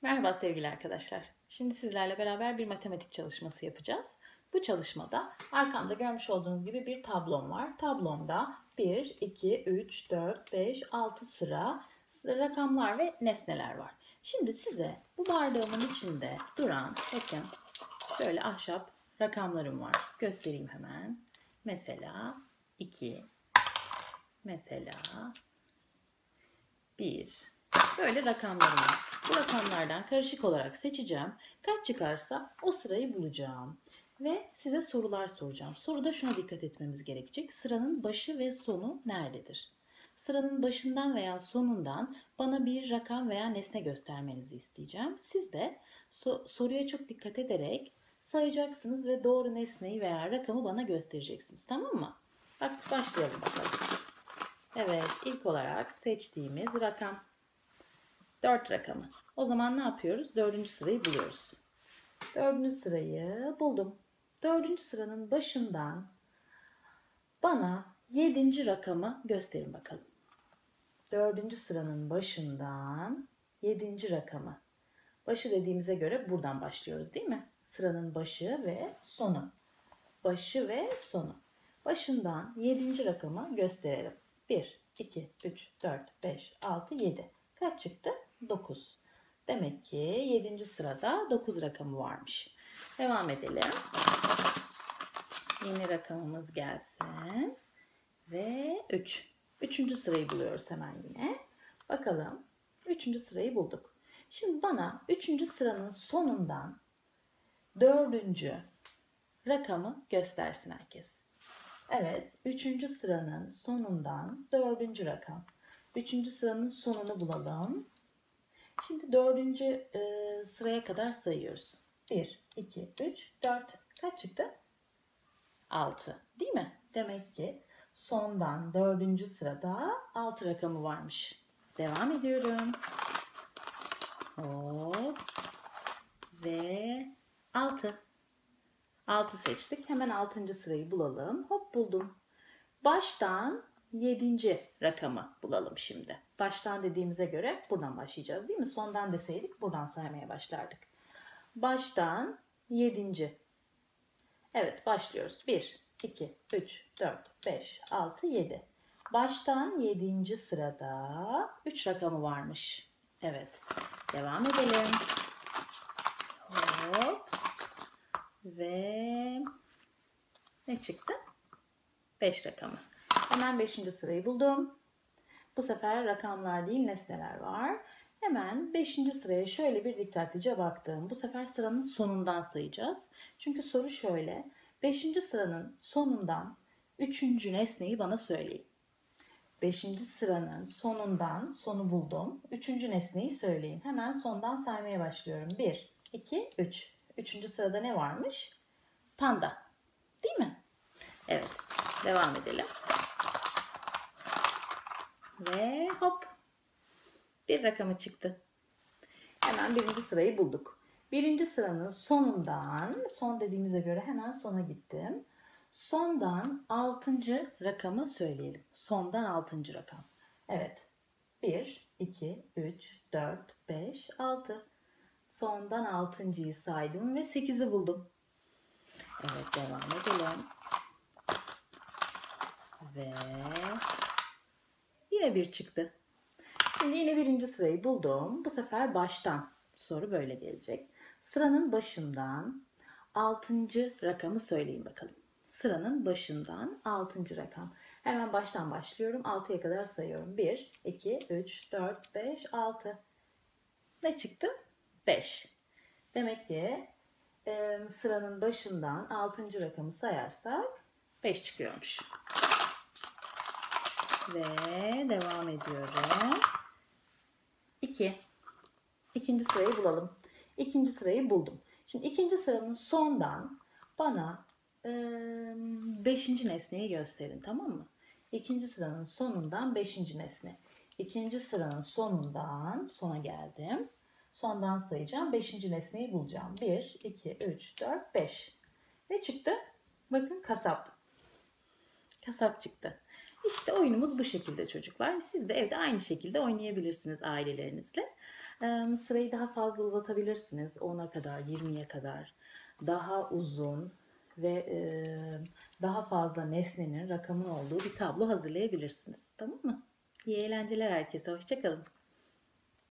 Merhaba sevgili arkadaşlar. Şimdi sizlerle beraber bir matematik çalışması yapacağız. Bu çalışmada arkamda görmüş olduğunuz gibi bir tablom var. Tablomda 1, 2, 3, 4, 5, 6 sıra rakamlar ve nesneler var. Şimdi size bu bardağımın içinde duran, bakın şöyle ahşap rakamlarım var. Göstereyim hemen. Mesela 2, mesela 1. Böyle rakamlarım var. Bu rakamlardan karışık olarak seçeceğim. Kaç çıkarsa o sırayı bulacağım. Ve size sorular soracağım. Soruda şuna dikkat etmemiz gerekecek. Sıranın başı ve sonu nerededir? Sıranın başından veya sonundan bana bir rakam veya nesne göstermenizi isteyeceğim. Siz de soruya çok dikkat ederek sayacaksınız ve doğru nesneyi veya rakamı bana göstereceksiniz. Tamam mı? Bak başlayalım bakalım. Evet, ilk olarak seçtiğimiz rakam 4 rakamı. O zaman ne yapıyoruz? 4. sırayı buluyoruz. 4. sırayı buldum. 4. sıranın başından bana 7. rakamı gösterin bakalım. 4. sıranın başından 7. rakamı. Başı dediğimize göre buradan başlıyoruz değil mi? Sıranın başı ve sonu. Başı ve sonu. Başından 7. rakamı gösterelim. 1, 2, 3, 4, 5, 6, 7. Kaç çıktı? 9. Demek ki 7. sırada 9 rakamı varmış. Devam edelim. Yeni rakamımız gelsin. Ve 3. 3. sırayı buluyoruz hemen yine. Bakalım. 3. sırayı bulduk. Şimdi bana 3. sıranın sonundan 4. rakamı göstersin herkes. Evet, 3. sıranın sonundan 4. rakam. 3. sıranın sonunu bulalım. Şimdi 4. sıraya kadar sayıyoruz. 1, 2, 3, 4. Kaç çıktı? 6. Değil mi? Demek ki sondan 4. sırada 6 rakamı varmış. Devam ediyorum. Hop. Ve 6. 6 seçtik. Hemen 6. sırayı bulalım. Hop buldum. Baştan 7. rakamı bulalım şimdi. Baştan dediğimize göre buradan başlayacağız değil mi? Sondan deseydik buradan saymaya başlardık. Baştan 7. Evet başlıyoruz. 1, 2, 3, 4, 5, 6, 7. Baştan 7. sırada 3 rakamı varmış. Evet. Devam edelim. Hop. Ve ne çıktı? 5 rakamı. Hemen 5. sırayı buldum. Bu sefer rakamlar değil nesneler var. Hemen 5. sıraya şöyle bir dikkatlice baktım. Bu sefer sıranın sonundan sayacağız. Çünkü soru şöyle. 5. sıranın sonundan 3. nesneyi bana söyleyin. 5. sıranın sonundan sonu buldum. 3. nesneyi söyleyin. Hemen sondan saymaya başlıyorum. 1, 2, 3. 3. sırada ne varmış? Panda. Değil mi? Evet. Devam edelim. Ve hop. Bir rakamı çıktı. Hemen 1. sırayı bulduk. 1. sıranın sonundan, son dediğimize göre hemen sona gittim. Sondan 6. rakamı söyleyelim. Sondan 6. rakam. Evet. 1, 2, 3, 4, 5, 6. Sondan 6.'yı saydım ve 8'i buldum. Evet devam edelim. Ve yine 1 çıktı. Şimdi yine 1. sırayı buldum. Bu sefer baştan. Soru böyle gelecek. Sıranın başından 6. rakamı söyleyin bakalım. Sıranın başından 6. rakam. Hemen baştan başlıyorum. 6'ya kadar sayıyorum. 1, 2, 3, 4, 5, 6. Ne çıktı? 5. Demek ki sıranın başından 6. rakamı sayarsak 5 çıkıyormuş. Ve devam ediyorum. 2. 2. sırayı bulalım. 2. sırayı buldum. Şimdi 2. sıranın sondan bana 5. nesneyi gösterin, tamam mı? 2. sıranın sonundan 5. nesne. 2. sıranın sonundan sona geldim. Sondan sayacağım. 5. nesneyi bulacağım. 1, 2, 3, 4, 5. Ne çıktı? Bakın kasap. Kasap çıktı. İşte oyunumuz bu şekilde çocuklar. Siz de evde aynı şekilde oynayabilirsiniz ailelerinizle. Sırayı daha fazla uzatabilirsiniz. 10'a kadar, 20'ye kadar. Daha uzun ve daha fazla nesnenin, rakamın olduğu bir tablo hazırlayabilirsiniz. Tamam mı? İyi eğlenceler herkese. Hoşça kalın.